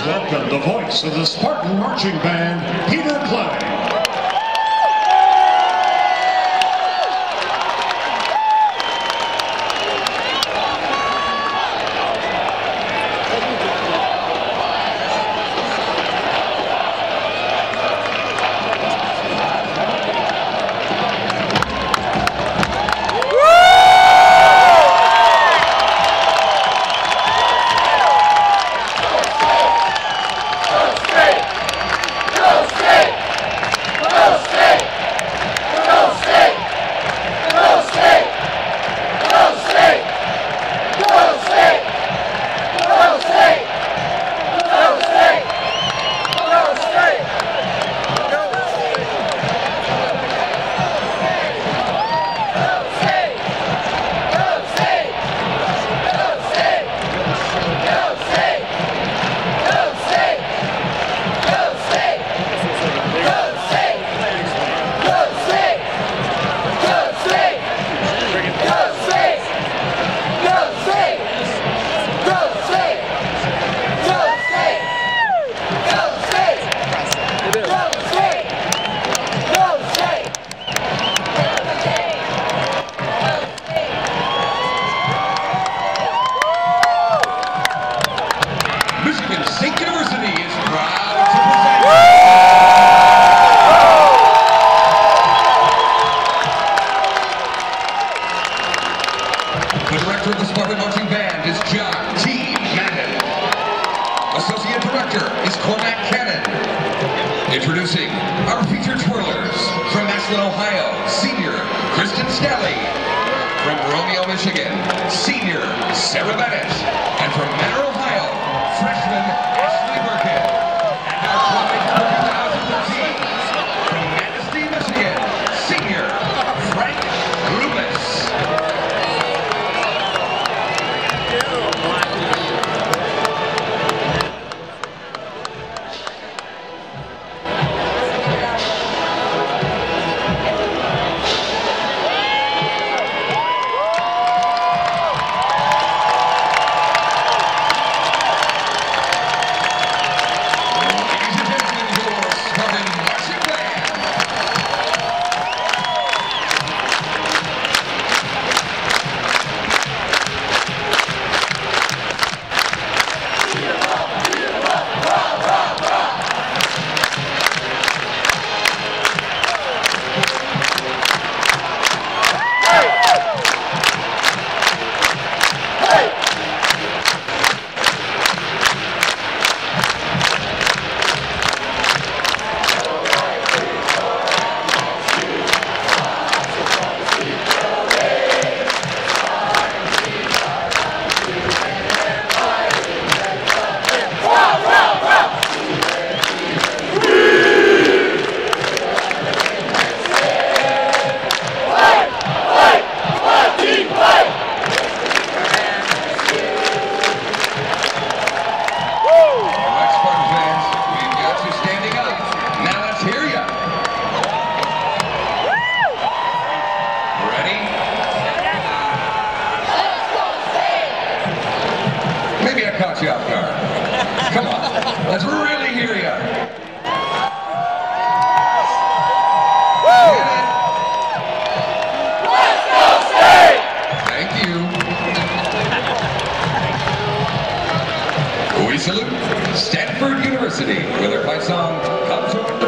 Please welcome the voice of the Spartan Marching Band, Peter Clay. The director of the Spartan Marching Band is John T. Madden. Associate director is Cormac Cannon. Introducing our featured twirlers from Massillon, Ohio, senior Kristen Stelly. From Romeo, Michigan, senior Sarah Bennett. And from Manor, Ohio, freshman Ashley Birkin. And our Pride for 2013, from Manistee, Michigan, senior Frank Loomis. Maybe I caught you off guard. Come on, let's really hear you. Get it? Let's go State! Thank you. We salute Stanford University with their fight song, Come Join